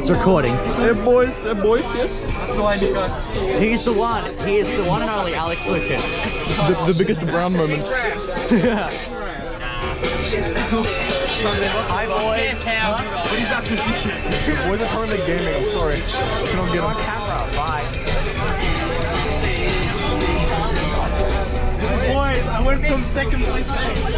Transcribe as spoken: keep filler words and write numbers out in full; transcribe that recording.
It's recording. Hey boys, hey boys, yes? He's the one. He is the one and only Alex Lucas. The, the biggest brown moment. Hi boys. What is that position? Boys are currently gaming, I'm sorry. I cannot get on Camera. Bye. Boys, I went from second place there.